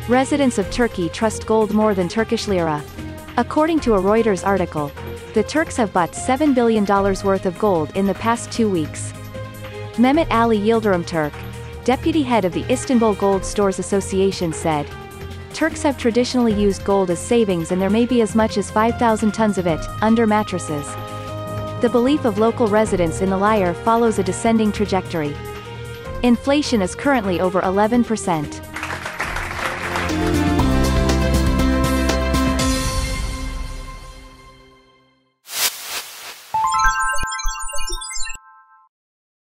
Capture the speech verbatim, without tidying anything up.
Residents of Turkey trust gold more than Turkish lira. According to a Reuters article, the Turks have bought seven billion dollars worth of gold in the past two weeks. Mehmet Ali Yildirimturk, deputy head of the Istanbul Gold Stores Association, said, Turks have traditionally used gold as savings, and there may be as much as five thousand tons of it, under mattresses. The belief of local residents in the lyre follows a descending trajectory. Inflation is currently over eleven percent.